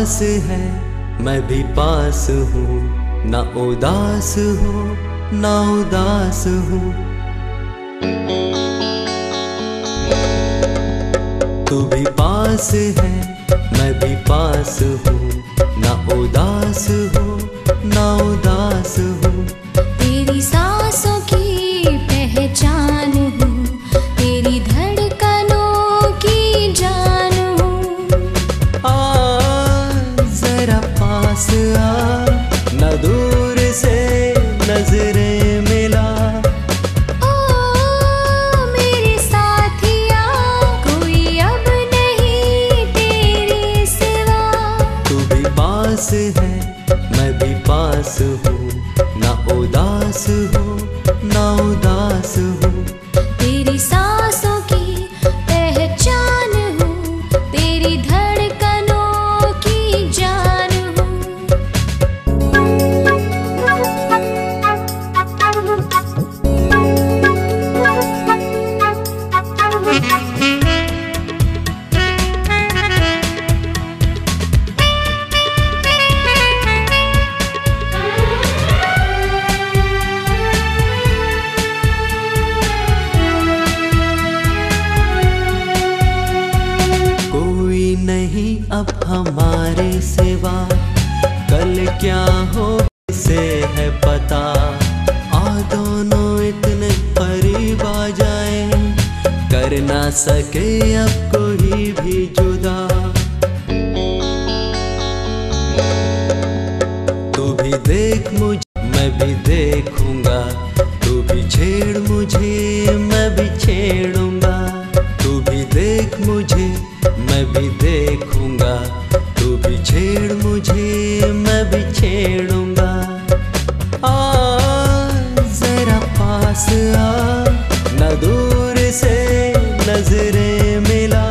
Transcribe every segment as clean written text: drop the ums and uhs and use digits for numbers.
पास है मैं भी पास हूँ, ना उदास हो ना उदास हूँ। तू भी पास है मैं भी पास हूँ, ना उदास हो ना उदास हूँ। तेरी सांसों की पहचान हूँ, तेरी धड़कनों की जान हूँ। जरा पास आ, न दूर से नजरें मिला। मेरे साथिया कोई अब नहीं तेरे सिवा। तू भी पास है मैं भी पास हूँ, ना उदास हो ना उदास हूँ। तेरी सांसों की पहचान हूँ, तेरी धड़कनों की जान हूँ। कोई नहीं अब हमारे सिवा, कल क्या हो इसे है पता। आ दोनों इतने करीब आ जाए, कर ना सके अब कोई भी जुदा। तू भी देख मुझे मैं भी देखूंगा, तू भी छेड़ मुझे मैं भी छेड़ूंगा। तू भी देख मुझे मैं भी देखूंगा, तू भी छेड़ मुझे मैं भी छेड़ूंगा। जरा पास आ, न दूर से नजरें मिला।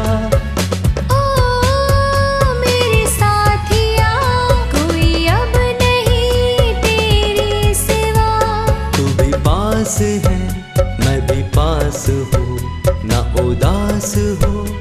मेरे साथिया कोई अब नहीं तेरे सिवा। तू भी पास है मैं भी पास हूँ, ना उदास हो